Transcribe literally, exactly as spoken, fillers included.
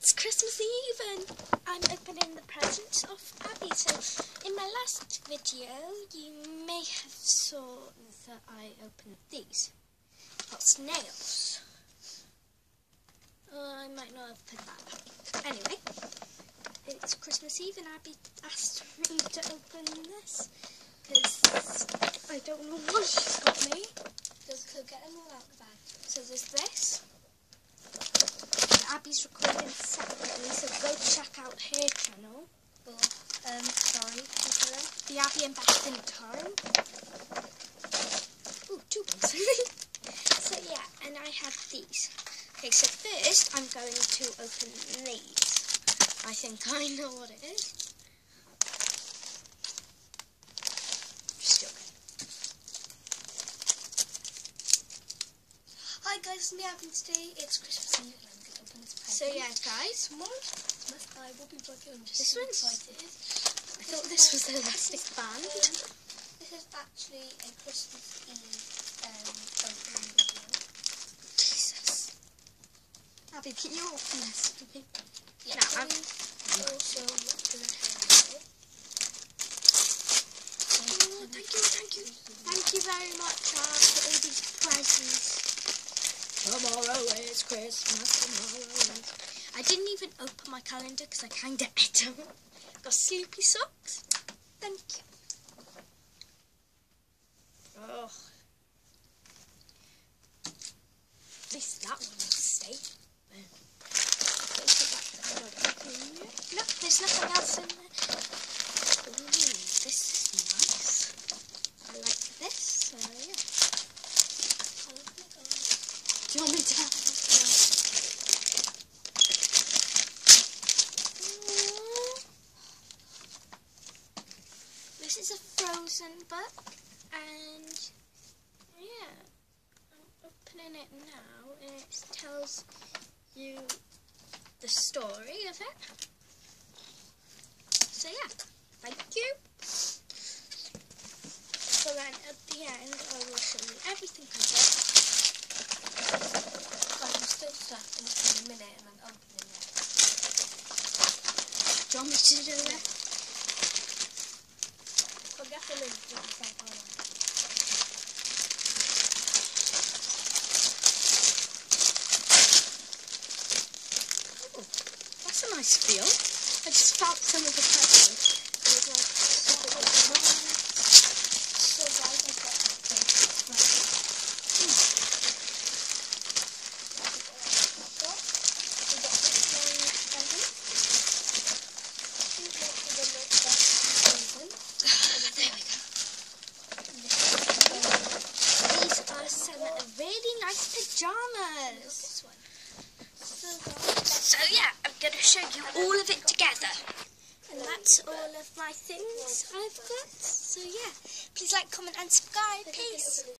It's Christmas Eve and I'm opening the presents of Abby. So in my last video you may have saw that I opened these. Got snails. Oh, I might not have put that. Anyway, it's Christmas Eve and Abby asked me to open this because I don't know what she's got me. So get them all out of the bag. So there's this. Abby's recording separately, so go check out her channel. Or, um, sorry, The Abby and Beth in Time. Ooh, two ones. So yeah, and I have these. Okay, so first I'm going to open these. I think I know what it is. Just joking. Hi guys, it's me Abby today. It's Christmas Eve and I'm going to open this present. So yeah, guys. Tomorrow Christmas I will be working on just This so one's... excited. I thought this was the elastic band. Um, this is actually a Christmas Eve um, opening video. Jesus. Abby, can you open this for me? Yeah, no, I'm... also what's going to happen. Oh, thank you, thank you. Thank you very much, Ab, for all these presents. Tomorrow is Christmas, tomorrow is... I didn't even open my calendar because I kind of ate them. Got sleepy socks. Thank you. Oh. At least that one will stay. No, there's nothing else in there. Ooh, this is nice. I like this, so yeah. Do you want me to have it? This is a Frozen book, and yeah, I'm opening it now, and it tells you the story of it. So yeah, thank you. So then at the end, I will show you everything I got. I'm still stuck in a minute and I'm opening it. Do you want me to do it? I'll get the lid to the side corner. Oh, that's a nice feel. I just felt some of the pressure. It was like super good. So guys, I've got that thing. Pajamas. So yeah, I'm going to show you all of it together. And that's all of my things I've got. So yeah, please like, comment and subscribe. Peace.